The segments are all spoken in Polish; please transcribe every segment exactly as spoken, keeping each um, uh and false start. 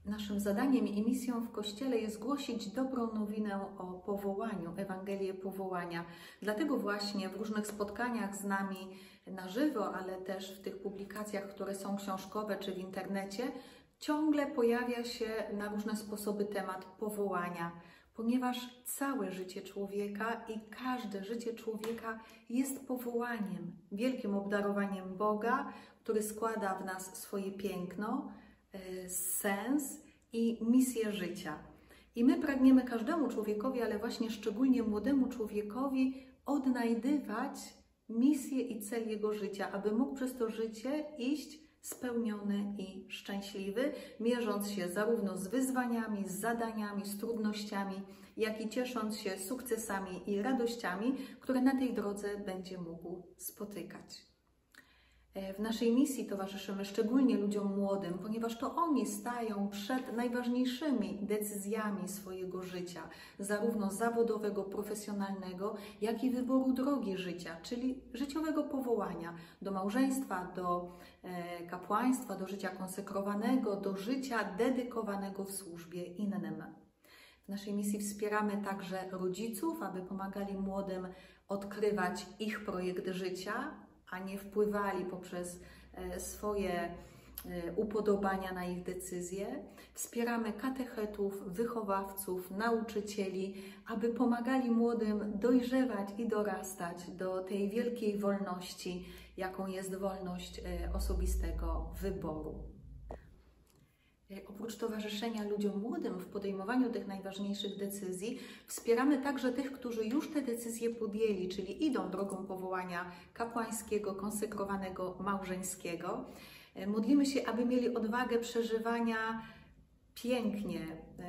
Naszym zadaniem i misją w Kościele jest głosić dobrą nowinę o powołaniu, Ewangelię powołania. Dlatego właśnie w różnych spotkaniach z nami na żywo, ale też w tych publikacjach, które są książkowe czy w internecie, ciągle pojawia się na różne sposoby temat powołania, ponieważ całe życie człowieka i każde życie człowieka jest powołaniem, wielkim obdarowaniem Boga, który składa w nas swoje piękno, sens i misję życia. I my pragniemy każdemu człowiekowi, ale właśnie szczególnie młodemu człowiekowi, odnajdywać misję i cel jego życia, aby mógł przez to życie iść spełniony i szczęśliwy, mierząc się zarówno z wyzwaniami, z zadaniami, z trudnościami, jak i ciesząc się sukcesami i radościami, które na tej drodze będzie mógł spotykać. W naszej misji towarzyszymy szczególnie ludziom młodym, ponieważ to oni stają przed najważniejszymi decyzjami swojego życia, zarówno zawodowego, profesjonalnego, jak i wyboru drogi życia, czyli życiowego powołania do małżeństwa, do kapłaństwa, do życia konsekrowanego, do życia dedykowanego w służbie innym. W naszej misji wspieramy także rodziców, aby pomagali młodym odkrywać ich projekt życia, a nie wpływali poprzez swoje upodobania na ich decyzje. Wspieramy katechetów, wychowawców, nauczycieli, aby pomagali młodym dojrzewać i dorastać do tej wielkiej wolności, jaką jest wolność osobistego wyboru. Oprócz towarzyszenia ludziom młodym w podejmowaniu tych najważniejszych decyzji, wspieramy także tych, którzy już te decyzje podjęli, czyli idą drogą powołania kapłańskiego, konsekrowanego, małżeńskiego. Modlimy się, aby mieli odwagę przeżywania pięknie,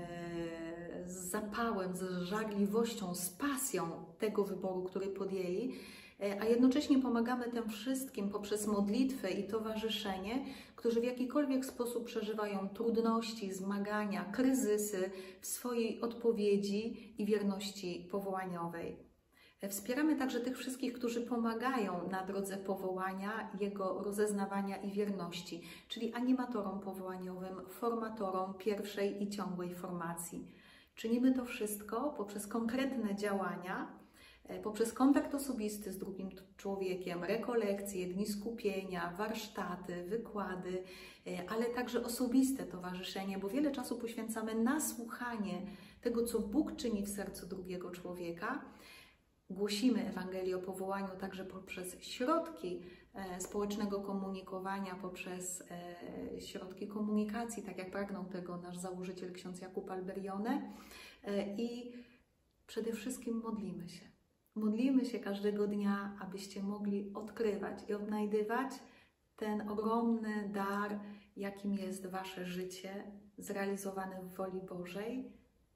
z zapałem, z żarliwością, z pasją tego wyboru, który podjęli, a jednocześnie pomagamy tym wszystkim poprzez modlitwę i towarzyszenie, którzy w jakikolwiek sposób przeżywają trudności, zmagania, kryzysy w swojej odpowiedzi i wierności powołaniowej. Wspieramy także tych wszystkich, którzy pomagają na drodze powołania, jego rozeznawania i wierności, czyli animatorom powołaniowym, formatorom pierwszej i ciągłej formacji. Czynimy to wszystko poprzez konkretne działania, poprzez kontakt osobisty z drugim człowiekiem, rekolekcje, dni skupienia, warsztaty, wykłady, ale także osobiste towarzyszenie, bo wiele czasu poświęcamy na słuchanie tego, co Bóg czyni w sercu drugiego człowieka. Głosimy Ewangelię o powołaniu także poprzez środki społecznego komunikowania, poprzez środki komunikacji, tak jak pragnął tego nasz założyciel, ksiądz Jakub Alberione. I przede wszystkim modlimy się. Modlimy się każdego dnia, abyście mogli odkrywać i odnajdywać ten ogromny dar, jakim jest Wasze życie zrealizowane w woli Bożej.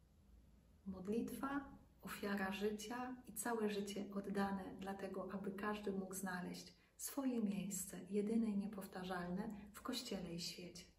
Modlitwa, ofiara życia i całe życie oddane dlatego, aby każdy mógł znaleźć swoje miejsce, jedyne i niepowtarzalne w Kościele i świecie.